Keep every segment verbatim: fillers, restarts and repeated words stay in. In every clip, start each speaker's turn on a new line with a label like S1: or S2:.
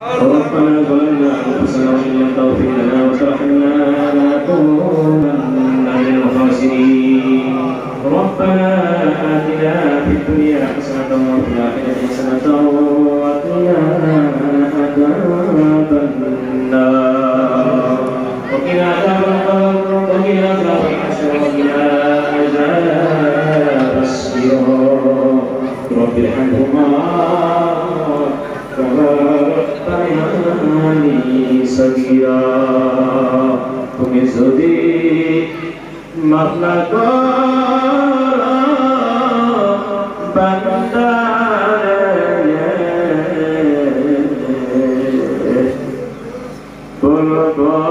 S1: ربنا ظلمنا أنفسنا وإن لم تغفر لنا وترحمنا لنكونن من الخاسرين. ربنا آتنا في الدنيا حسنة وفي الآخرة حسنة وقنا عذاب النار وقنا عذاب النار وقنا عذاب الحشر وقنا عذاب الصراط. رب ارحمهما كما ربياني صغيرا. তুমি যদি মাফ না করো বান্দারে বলো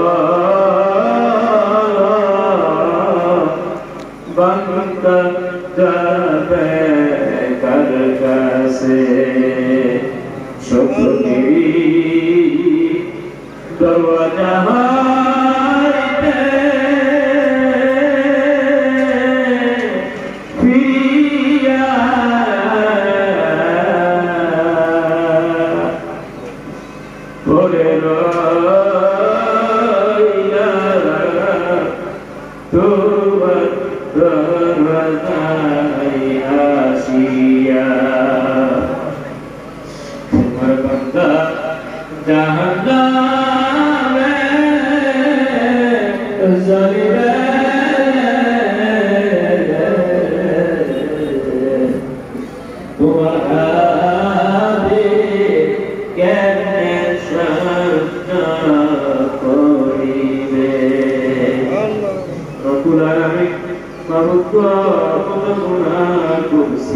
S1: বান্দা যাবে কার কাছে শুকরি দরওয়াজা হাইতে ফিরিয়া পড়ে রইলা তোমার দরওয়াজায় আসিয়া। তোমার বান্দা জাহান্নামে জ্বলিবে তোমার হাতে কেমনে সাজা করিবে। রব্বুল আলামিন মাবুদ কত গুনাহ করছি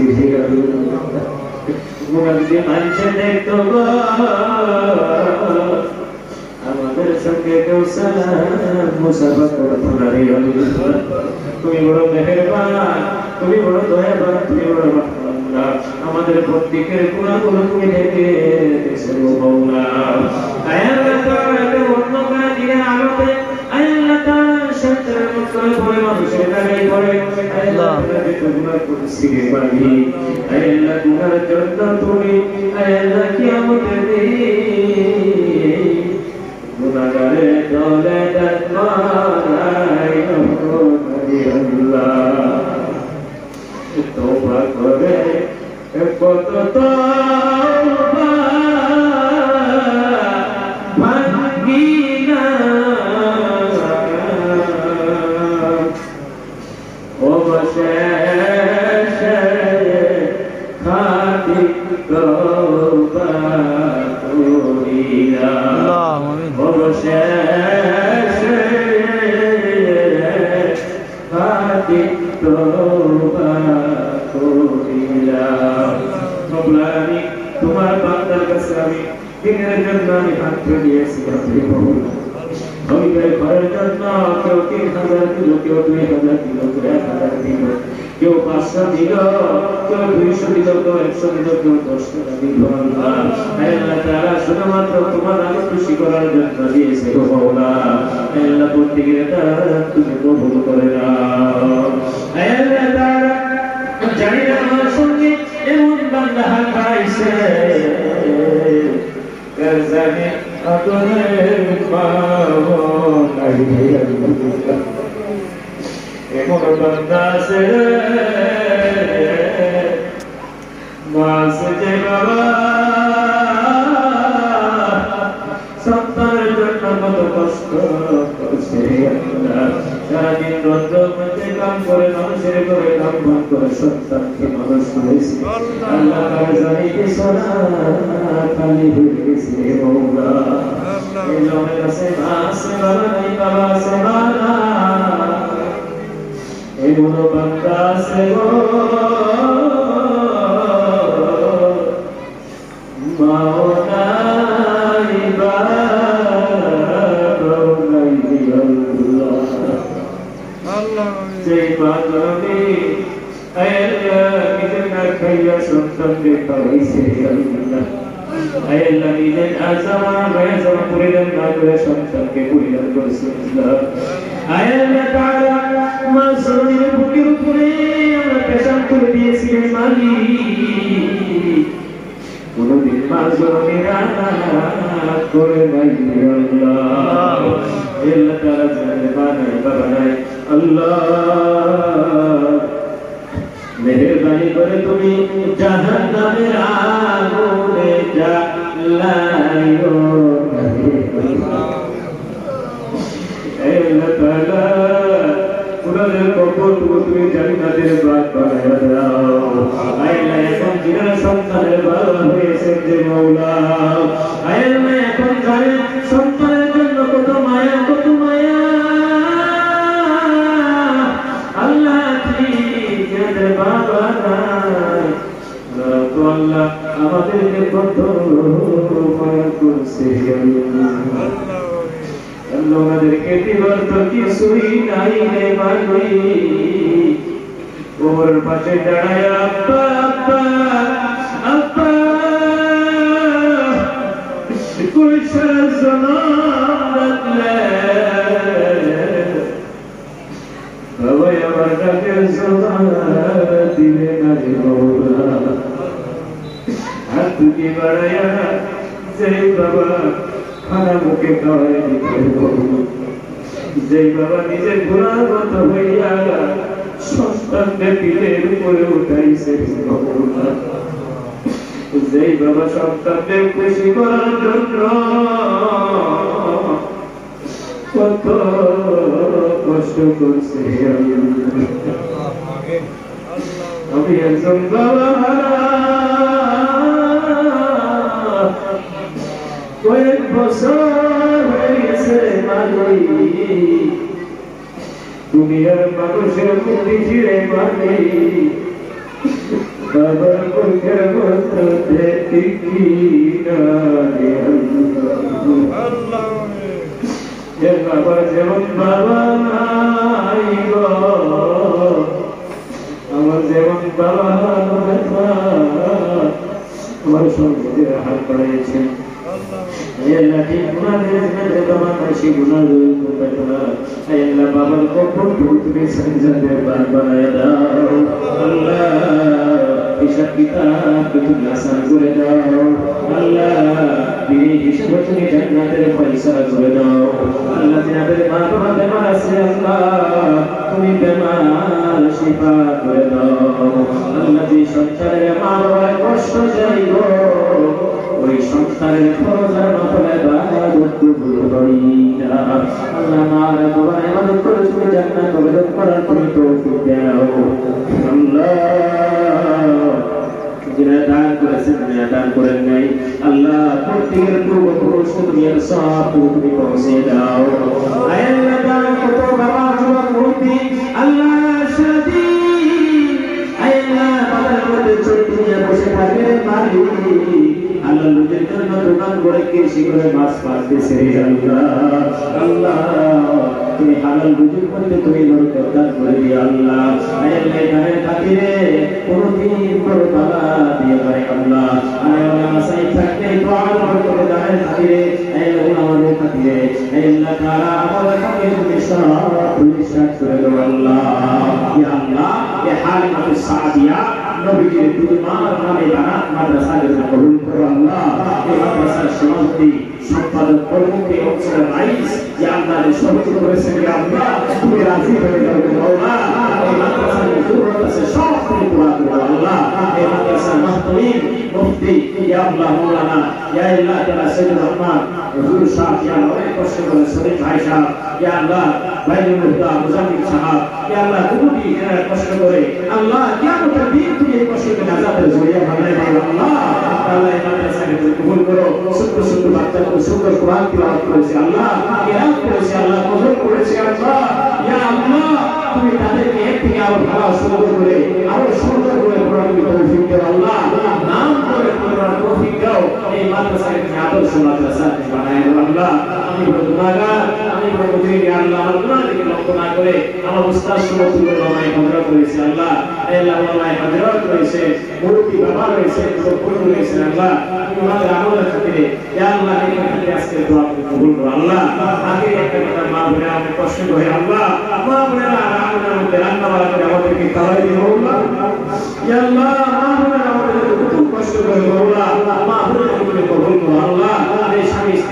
S1: মুনাফিক মানুষে দেখতো আমাদের সঙ্গে কেউ সালাম মুসাফা করতো না রে আল্লাহ। তুমি বড় মেহেরবান, তুমি বড় দয়াবান, তুমি বড় রহমানদার। আমাদের প্রত্যেকের গুনাহগুলো তুমি ঢেকে দিয়েছো মাওলা। আয় আল্লাহ তাআলা অন্য কাজ দিলেন আলোতে আয় আল্লাহ তাআলা সত্যের মুখে পড়ে মানুষের গায়ে পড়ে আল্লাহ গুনাহ করছি রে বাড়ি। আয় আল্লাহ গুনাহের জন্য তুমি আয় আল্লাহ কিয়ামতের দিন গুনাহগারে দলে দাঁড়াই রে আল্লাহ। তওবা করে কত তওবা ভাঙি না অবশেষে খাটি তওবা করিলাম। অবশেষে খাটি তওবা করিলাম। রব্বুল আলামিন তোমার বান্দার কাছে আমি দিনের জন্য আমি হাত দিয়েছি আপনি বলুন। আমি ঘরের জন্য কেউ তিন হাজার দিল, কেউ দুই হাজার দিল, কেউ এক হাজার দিল, কেউ পাঁচশো দিল, কেউ দুইশো দিল, কেউ একশো দিল, কেউ দশ টাকা দিল। আল্লাহ তাআলা শুধুমাত্র তোমার নামে খুশি করার জন্য দিয়েছে গো মাওলা। আল্লাহ প্রত্যেকের তাআলা তুমি কবুল করে নাও। আল্লাহ তাআলা জানি না আমার সঙ্গে এমন বান্দা হাত পাইছে জানি আপনার পাবো এমন বান্দা আছে মাস যে বাবা সন্তানের জন্য কত কষ্ট করছে। সারাদিন রোদ্র মধ্যে কাম করে মানুষের করে কাম ভাগ করে সন্তানকে মানুষ করেছে। আল্লাহ তার জানিতে সোনা খালি হয়ে গেছে মৌলা। এই জনের কাছে মা আছে বাবা নাই, বাবা আছে মা নাই, এমন বান্দা আছে গো মাও নাই বাবাও নাই আল্লাহ। যেই বান্দা নিজের না খাইয়া সন্তানকে খাওয়াইছে আল্লাহ। আল্লাহ নিজের আজামা গায়জামা পরিধান না করে সন্তানকে পরিধান করেছে আল্লাহ। আল্লাহ তাআলা মাসুমের বুকের উপরে আমরা পেশাব করে দিয়েছি মালিক। কোনদিন মাসুমের করে নাই আল্লাহ আল্লাহ তাআলা জানে বানাই বানাই আল্লাহ মেহেরবানি করে তুমি জাহান্নামের আগুনে জ্বালাইও আল্লাহ তাআলা উনাদের কবর তুমি জান্নাতের বাগ বানায়া দাও আল্লাহ এখন যারা সন্তানের বাবা হয়েছে যে মাওলা আল্লাহ এখন জানে সন্তানের জন্য কত মায়া কত মায়া আল্লাহ কি যাদের বাবা নাই তো আল্লাহ আমাদেরকে কত মায়া করছে আল্লাহ আমাদেরকে দিবার তো কিছুই নাই রে মাগি ওর পাশে দাঁড়ায় আব্বা আব্বা আব্বা কোই সারা জনম রাখলে বাবা আমার ডাকের জবান দিলে না রে মৌলা হাত দুটি বাড়াইয়া যেই বাবা খানা মুখে খাওয়াই দিতে যেই বাবা নিজের ঘোড়ার মতো হইয়া সন্তানকে দিলের উপরে উঠাইছে যেই বাবা সন্তানকে খুশি করার জন্য কত কষ্ট করছে আমি একজন বাবা কয়েক বছর হয়ে গেছে মাগি দুনিয়ার মানুষের মুক্তি ফিরে মাগি বাবার মুখের মতো দেখি না বাবা যেমন বাবা নাই গো আমার যেমন বাবা আমার সঙ্গে হাত বাড়িয়েছেন আল্লাহ ঠিক গুনাহের জিনাতে তোমার কাছে গুনাহ করতে না আল্লাহ বাবার কবর তুমি সঞ্জতে বানায়া দাও আল্লাহ হিসাব কিতাব তুমি আসান করে দাও আল্লাহ বিনি হিসাব তুমি জান্নাতের ফয়সালা করে দাও আল্লাহ যাদের মা বাবা বেমার আছে আল্লাহ তুমি বেমার শিফা করে দাও আল্লাহ যে সন্তানের মা বাবার কষ্ট যাইব ওই সন্তানের ফরজার নফল ইবাদত কবুল করিনা আল্লাহ আমার বাবা ইবাদত করে তুমি জান্নাত কবুল করার তুমি তৌফিক দাও আল্লাহ যারা দান করেছেন যারা দান করেন নাই আল্লাহ প্রত্যেকের পূর্বপুরুষ তুমি এর সব তুমি পৌঁছে দাও আল্লাহ দান কত বাবা যুবক মুক্তি আল্লাহ শাদি আল্লাহ বাবার মধ্যে ছোট দুনিয়া বসে থাকে মালিক আল্লাহ লোকের জন্য দোকান করে কৃষি করে মাছ পালতেছে আল্লাহ আল্লাহ তুমি হালাল রুজির মধ্যে তুমি বরকত দান করে দিও আল্লাহ আল্লাহ এখানে খাতিরে কোনদিন বড় বাবা দিয়ে পারে আল্লাহ আল্লাহ মাসাই থাকতে দোয়া করে দানের খাতিরে আল্লাহ আমাদের খাতিরে আল্লাহ তাআলা আমাদের খাতিরে তুমি সব পরিষ্কার করে দাও আল্লাহ ইয়া আল্লাহ ইয়া হালিমাতুস সাদিয়া নবীজির দুই মার নামে বানাত মাদ্রাসাকে কবুল করো আল্লাহ এই মাদ্রাসার সভাপতি সম্পাদক প্রমুখে অফিসার রাইস ইয়া আল্লাহ সভাপতি করেছেন ইয়া আল্লাহ তুমি রাজি হয়ে যাও আল্লাহ এই মাদ্রাসার জরুরত আছে সব তুমি পুরা করো আল্লাহ এই মাদ্রাসার মাহতামিম মুফতি ইয়া আল্লাহ মাওলানা ইয়া আল্লাহ তাআলা সাইয়্যিদুর রহমান হুজুর সাহেব ইয়া আল্লাহ অনেক কষ্ট করে শরীফ ভাই সাহেব ইয়া আল্লাহ ভাইউল হুদা মুজাম্মিল সাহেব ইয়া আল্লাহ দুটি যারা কষ্ট করে আল্লাহ কিয়ামতের দিন তুমি এই কষ্টকে নাজাতের জরিয়া বানায় দাও আল্লাহ আল্লাহ এই মাদ্রাসাকে কবুল করো সুন্দর সুন্দর বাচ্চাকে সুন্দর কোরআন তিলাওয়াত করেছে আল্লাহ কিরাত করেছে আল্লাহ কবুল করেছে আল্লাহ ইয়া আল্লাহ তুমি তাদেরকে এক থেকে আরো ভালো সুন্দর করে আরো সুন্দর করে কোরআন তৌফিক দাও আল্লাহ নাম করে কোরআন তৌফিক দাও এই মাদ্রাসাকে আদর্শ মাদ্রাসা বানায় দাও আল্লাহ আমি গুনাহগার আমি প্রভুকে আল্লাহ আমার গুনাহ থেকে লক্ষ্য না করে আমার উস্তাদ সুবতুল মামাই হযরত করেছে আল্লাহ আল্লাহ মামাই হযরত করেছে মুরব্বি বাবা রয়েছে সবগুলো রয়েছে আল্লাহ তুমি আমাদের আমলের খাতিরে ইয়া আল্লাহ এই খাতিরে আজকে দোয়া কবুল করো আল্লাহ আগে একটা কথা মা বোনেরা অনেক কষ্ট করে আল্লাহ মা বোনেরা আমাদের মধ্যে রান্না বাড়া করে আমাদেরকে খাওয়াই দিও আল্লাহ ইয়া আল্লাহ মা বোনেরা আমাদের খুব কষ্ট করে আল্লাহ মা বোনেরা কবুল করো আল্লাহ এই স্বামী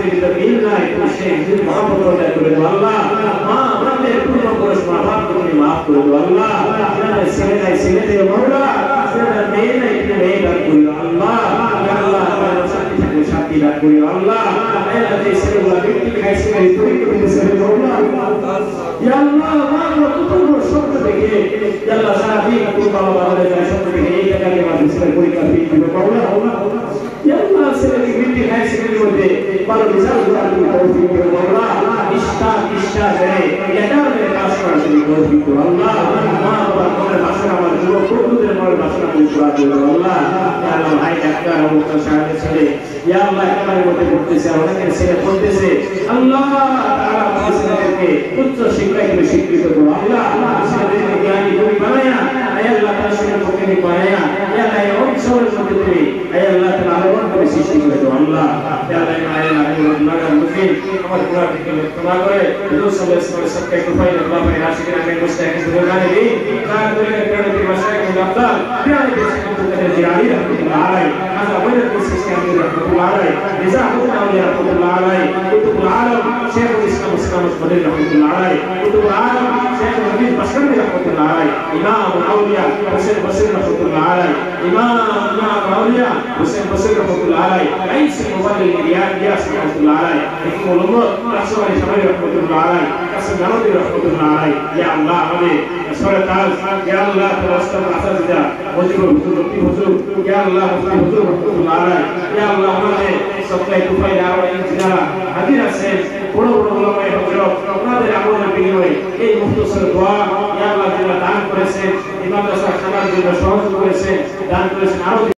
S1: ছেলে তো মিল নাই তুমি সেই দিন মাফ করে করে দাও আল্লাহ মা আমাদের পূর্ণ পুরুষ মা বাপ তুমি মাফ করে দাও আল্লাহ আমাদের ছেলে নাই ছেলে দিও মাওলা ছেলে মেয়ে নাই তুমি মেয়ে দান করো আল্লাহ ইয়া আল্লাহ আমাদের শান্তি থাকে শান্তি দান করো আল্লাহ আল্লাহ এই ছেলেগুলো ব্যক্তি খাইছে এই পরীক্ষা দিতেছে মাওলা ইয়া আল্লাহ আমার কুতুব শব্দ দেখে ইয়া আল্লাহ সারা দিন তুমি বাবা বাবাদের কাছে শব্দ দেখে এই টাকাকে মাদ্রাসার পরীক্ষা দিতে মাওলা ইয়া আল্লাহ ছেলেকে ব্যক্তি খাইছে এর মধ্যে ভালো রেজাল্ট করার তুমি তৌফিক দিও মাওলা ইশতা ইশতা করে এটা মেরে কাজ করার তুমি তৌফিক দিও আল্লাহ মা বাবা তোমার ভাষা আমার যুবক বন্ধুদের মনের ভাষা তুমি সুরা দিও আল্লাহ ইয়া আল্লাহ ভাই ডাক্তার মুক্তা সাহেব ছেলে ইয়া আল্লাহ একেবারে মধ্যে পড়তেছে অনেকের ছেলে পড়তেছে আল্লাহ তাআলা ছেলেদেরকে উচ্চ শিক্ষায় তুমি স্বীকৃত করো আল্লাহ ছেলেদেরকে জ্ঞানী তুমি বানায়া আয় আল্লাহ তাআলা ছেলেদেরকে তুমি বানায়া ইয়া আল্লাহ এই অঞ্চলের মধ্যে তুমি আয় আল্লাহ তাআলা আলোড়ন করে সৃষ্টি করে দাও আল্লাহ ইয়া আল্লাহ আয় আল্লাহ আল্লাহ মুসলিম আমার পুরা থেকে ক্ষমা করে রাসূল সাল্লাল্লাহু আলাইহি ওয়াসাল্লাম কে কুফাইল আল্লাহ ভাই আশিকের আমি মুস্তাহিদ সুবহানাল্লাহ দি কার করে করে কি মাশাইখ মুদাব্বা প্রিয় দেশ থেকে জিরানি রাহমাতুল্লাহ আলাইহি হাযা ওয়াইল সিস্টেম রাহমাতুল্লাহ আলাইহি নিজামুল আউলিয়া রাহমাতুল্লাহ আলাইহি কুতুবুল আলম শেখুল ইসলাম ইসলাম মুসলিম রাহমাতুল্লাহ আলাইহি কুতুবুল আলম শেখ নবী বাশকারি রাহমাতুল্লাহ আলাইহি ইমাম আউলিয়া হুসাইন বসরি রাহমাতুল্লাহ আলাইহি ইমাম ইমাম আউলিয়া হুসাইন বসরি রাহমাতুল্লাহ আলাইহি রাইস মুবাল্লিগ রিয়াদ ইয়াস রাহমাতুল্লাহ আলাইহি হিকমুল উম্মত রাসূল শামী রাহমাতুল্লাহ আলাইহি কাসম জানবী রাহমাতুল্লাহ আলাইহি ইয়া আল্লাহ আমাদের সরকার ইয়া আল্লাহ তাওয়াসসাল আসাদিদা ওয়াজিবুল হুজুর লতি হুজুর ইয়া আল্লাহ মুফতি হুজুর রাহমাতুল্লাহ আলাইহি ইয়া আল্লাহ আমাদের সবটাই কুফাইল আর ইনজিনারা হাজির আছেন বড় বড় ওলামায়ে হযরত ওনাদের আমলের বিনিময়ে এই মুখতসর দোয়া ইয়া আল্লাহ যারা দান করেছেন এই মাদ্রাসা খানার জন্য সহযোগিতা করেছেন দান করেছেন আরো